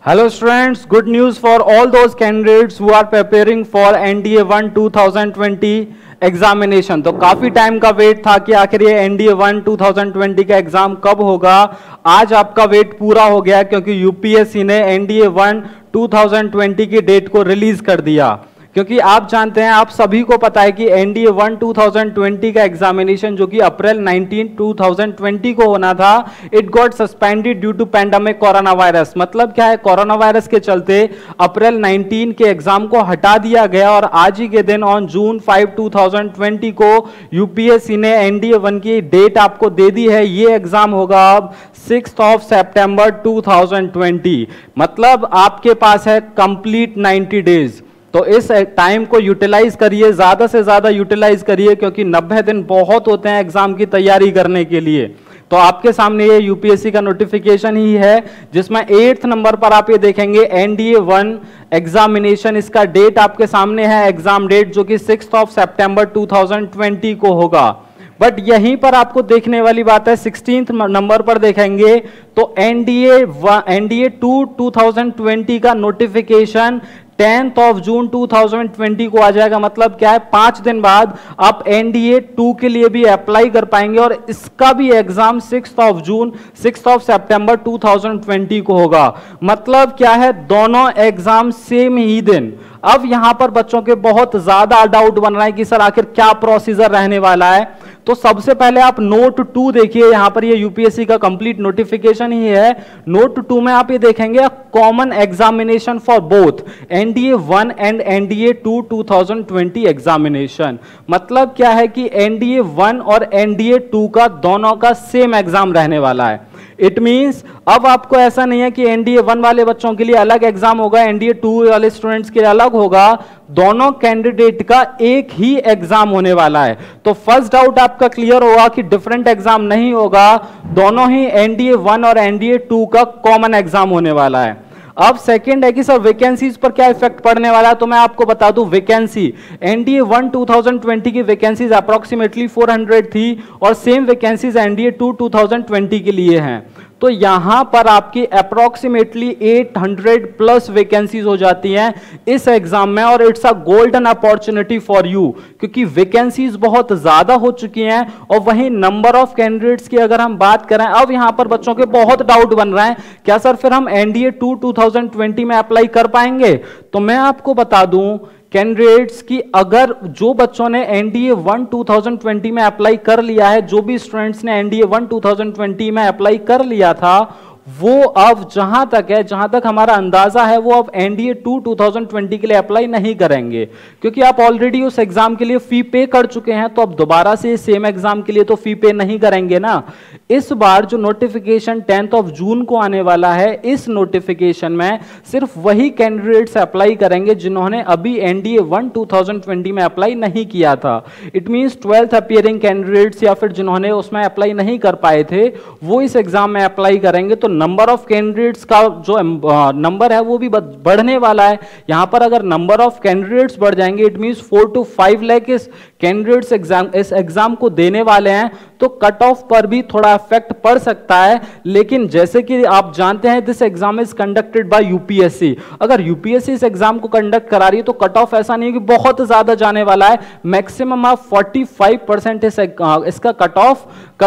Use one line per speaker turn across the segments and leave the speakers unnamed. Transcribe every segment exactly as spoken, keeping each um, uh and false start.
Hello students, good news for all those candidates who are preparing for N D A one twenty twenty examination. तो काफी time का wait था कि आखिर ये N D A one twenty twenty का exam कब होगा। आज आपका वेट पूरा हो गया क्योंकि यूपीएससी ने N D A one twenty twenty की डेट को रिलीज कर दिया। क्योंकि आप जानते हैं, आप सभी को पता है कि N D A one twenty twenty का एग्जामिनेशन जो कि अप्रैल नाइनटीन twenty twenty को होना था, it got suspended due to pandemic corona virus. मतलब क्या है, कोरोना वायरस के चलते अप्रैल नाइनटीन के एग्जाम को हटा दिया गया और आज ही के दिन on June five twenty twenty को यूपीएससी ने N D A one की डेट आपको दे दी है। ये एग्जाम होगा अब sixth of September twenty twenty। मतलब आपके पास है कंप्लीट नाइंटी डेज। तो इस टाइम को यूटिलाइज करिए, ज्यादा से ज्यादा यूटिलाइज करिए, क्योंकि नब्बे दिन बहुत होते हैं एग्जाम की तैयारी करने के लिए। तो आपके सामने ये यूपीएससी का नोटिफिकेशन ही है जिसमें एट्थ नंबर पर आप ये देखेंगे N D A one examination. इसका डेट आपके सामने है, एग्जाम डेट, जो कि sixth of September twenty twenty को होगा। बट यहीं पर आपको देखने वाली बात है, सिक्सटीन्थ नंबर पर देखेंगे तो N D A N D A two twenty twenty का notification tenth of June twenty twenty को आ जाएगा। मतलब क्या है, पांच दिन बाद आप N D A two के लिए भी अप्लाई कर पाएंगे और इसका भी exam sixth of June sixth of September twenty twenty को होगा। मतलब क्या है, दोनों एग्जाम सेम ही दिन। अब यहां पर बच्चों के बहुत ज्यादा डाउट बन रहा है कि सर आखिर क्या प्रोसीजर रहने वाला है। तो सबसे पहले आप नोट टू देखिए, यहां पर ये यूपीएससी का कंप्लीट नोटिफिकेशन ही है। नोट टू में आप ये देखेंगे common examination for both N D A one and N D A two twenty twenty examination. मतलब क्या है कि N D A one और N D A two का दोनों का सेम एग्जाम रहने वाला है। इट मींस अब आपको ऐसा नहीं है कि N D A one वाले बच्चों के लिए अलग एग्जाम होगा, N D A two वाले स्टूडेंट्स के लिए अलग होगा। दोनों कैंडिडेट का एक ही एग्जाम होने वाला है। तो फर्स्ट डाउट आपका क्लियर होगा कि डिफरेंट एग्जाम नहीं होगा, दोनों ही N D A one और N D A two का कॉमन एग्जाम होने वाला है। अब सेकंड है कि सर वैकेंसीज पर क्या इफेक्ट पड़ने वाला है। तो मैं आपको बता दूं, vacancy N D A one twenty twenty की वैकेंसीज अप्रोक्सीमेटली four hundred थी और same vacancies N D A two twenty twenty के लिए हैं। तो यहां पर आपकी approximately eight hundred plus vacancies हो जाती हैं इस एग्जाम में और it's a golden opportunity for you, क्योंकि वैकेंसीज बहुत ज्यादा हो चुकी हैं। और वहीं नंबर ऑफ कैंडिडेट्स की अगर हम बात करें, अब यहां पर बच्चों के बहुत डाउट बन रहे हैं, क्या सर फिर हम N D A two twenty twenty में अप्लाई कर पाएंगे। तो मैं आपको बता दूं कैंडिडेट्स की, अगर जो बच्चों ने N D A one twenty twenty में अप्लाई कर लिया है, जो भी स्टूडेंट्स ने N D A one twenty twenty में अप्लाई कर लिया था, वो अब जहां तक है, जहां तक हमारा अंदाजा है, वो अब N D A two twenty twenty के लिए अप्लाई नहीं करेंगे, क्योंकि आप ऑलरेडी उस एग्जाम के लिए फी पे कर चुके हैं। तो अब दोबारा से सेम एग्जाम के लिए तो फी पे नहीं करेंगे ना। इस बार जो नोटिफिकेशन टेंथ ऑफ जून को आने वाला है, इस नोटिफिकेशन में सिर्फ वही कैंडिडेट्स अप्लाई करेंगे जिन्होंने अभी N D A one twenty twenty में अप्लाई नहीं किया था। It means twelfth appearing candidates या फिर जिन्होंने उसमें अप्लाई नहीं कर पाए थे, वो इस एग्जाम में अप्लाई करेंगे। तो नंबर ऑफ कैंडिडेट्स का जो नंबर है वो भी बढ़ने वाला है। यहां पर अगर नंबर ऑफ कैंडिडेट्स बढ़ जाएंगे, it means four two five lakh इस कैंडिडेट्स एग्जाम इस एग्जाम को देने वाले हैं, तो कट ऑफ पर भी थोड़ा इफेक्ट पड़ सकता है। लेकिन जैसे कि आप जानते हैं, this exam is conducted by UPSC. अगर यूपीएससी इस एग्जाम को कंडक्ट करा रही है तो कट ऑफ ऐसा नहीं है कि बहुत ज्यादा जाने वाला है। मैक्सिमम आप पैंतालीस परसेंट इस इसका कट ऑफ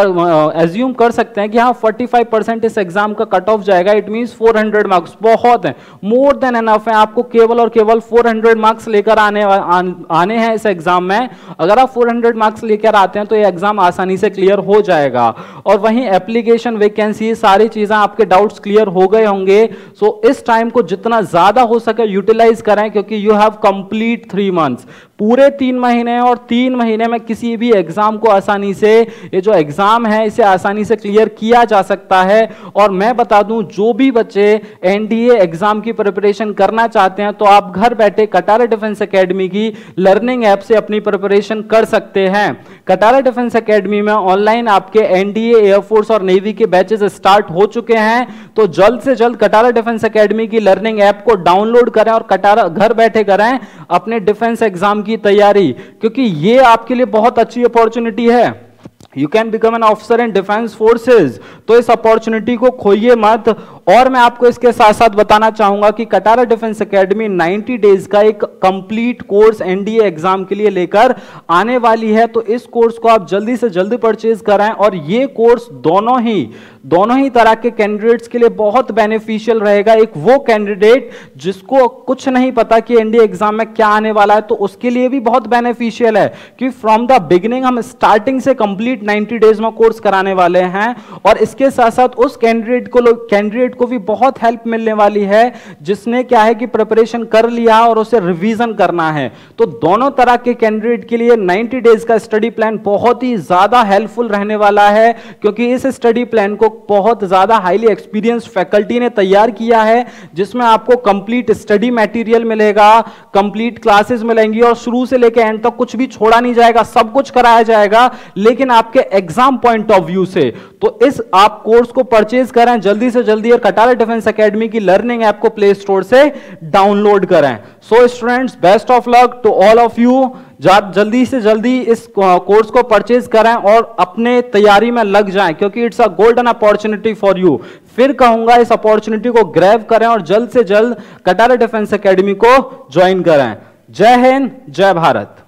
कर एज्यूम कर सकते हैं कि हाँ पैंतालीस परसेंट इस एग्जाम का कट ऑफ जाएगा। It means four hundred marks बहुत है, मोर देन एनफ है। आपको केवल और केवल four hundred मार्क्स लेकर आने आन, आने हैं इस एग्जाम में। अगर आप four hundred मार्क्स लेकर आते हैं तो ये एग्जाम आसानी से क्लियर हो जाएगा। और वहीं एप्लीकेशन, वैकेंसी, सारी चीजें, आपके डाउट्स क्लियर हो गए होंगे। सो इस टाइम को जितना ज्यादा हो सके यूटिलाइज करें, क्योंकि you have complete three months, पूरे तीन महीने, और तीन महीने में किसी भी एग्जाम को आसानी से, ये जो एग्जाम है इसे आसानी से क्लियर किया जा सकता है। और मैं बता दूं, जो भी बच्चे एनडीए एग्जाम की प्रिपरेशन करना चाहते हैं तो आप घर बैठे कटारा डिफेंस एकेडमी की लर्निंग ऐप से अपनी प्रिपरेशन कर सकते हैं। कटारा डिफेंस एकेडमी में ऑनलाइन आपके एनडीए, एयरफोर्स और नेवी के बैचेस स्टार्ट हो चुके हैं। तो जल्द से जल्द कटारा डिफेंस एकेडमी की लर्निंग ऐप को डाउनलोड करें और कटारा घर बैठे करें अपने डिफेंस एग्जाम की तैयारी, क्योंकि ये आपके लिए बहुत अच्छी अपॉर्चुनिटी है। You can become an officer in defence forces. तो इस अपॉर्चुनिटी को खोइए मत और मैं आपको इसके साथ साथ बताना चाहूंगा कि Katara defence academy ninety days का एक कंप्लीट कोर्स एनडीए एग्जाम के लिए लेकर आने वाली है। तो इस कोर्स को आप जल्दी से जल्दी परचेज कराएं और ये कोर्स दोनों ही दोनों ही तरह के कैंडिडेट्स के लिए बहुत बेनिफिशियल रहेगा। एक वो कैंडिडेट जिसको कुछ नहीं पता कि एनडीए एग्जाम में क्या आने वाला है, तो उसके लिए भी बहुत बेनिफिशियल है कि फ्रॉम द बिगिनिंग हम स्टार्टिंग से कंप्लीट नाइंटी डेज में कोर्स कराने वाले हैं। और इसके साथ साथ उस कैंडिडेट को कैंडिडेट को भी बहुत हेल्प मिलने वाली है जिसने क्या है कि प्रिपरेशन कर लिया और उसे रिवीजन करना है। तो दोनों तरह के कैंडिडेट के लिए नाइंटी डेज का स्टडी प्लान बहुत ही ज्यादा हेल्पफुल रहने वाला है, क्योंकि इस स्टडी प्लान को बहुत ज्यादा हाईली एक्सपीरियंस्ड फैकल्टी ने तैयार किया है, जिसमें आपको कंप्लीट स्टडी मटेरियल मिलेगा, कंप्लीट क्लासेस मिलेंगी और शुरू से लेकर एंड तक कुछ भी छोड़ा नहीं जाएगा, सब कुछ कराया जाएगा, लेकिन आपके एग्जाम पॉइंट ऑफ व्यू से। तो इस आप कोर्स को परचेज करें जल्दी से जल्दी और कटारा डिफेंस एकेडमी की लर्निंग ऐप को प्ले स्टोर से डाउनलोड करें। So students, best of luck to all of you. जल्दी से जल्दी इस कोर्स को परचेज करें और अपने तैयारी में लग जाएं, क्योंकि it's a golden opportunity for you. फिर कहूंगा इस अपॉर्चुनिटी को ग्रैब करें और जल्द से जल्द कटारा डिफेंस एकेडमी को ज्वाइन करें। जय हिंद, जय भारत।